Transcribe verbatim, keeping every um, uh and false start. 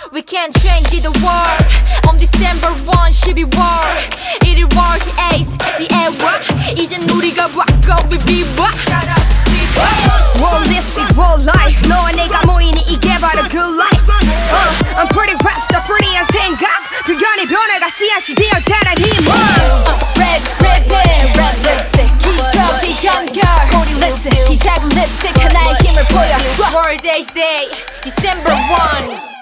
We can change the world On December first 십이월 일일월 에이즈 the 애와 이젠 우리가 rock we be rock Roll lipstick, roll life 너와 내가 모이니 이게 바로 good life uh, 언프리랩스타 pretty한 생각 불견의 변화가 씨앗이 되었다는 힘 Red ribbon, red lipstick 기적이 정결 고리 lipstick 이 작은 lipstick 하나의 힘을 보여 World Age Day December first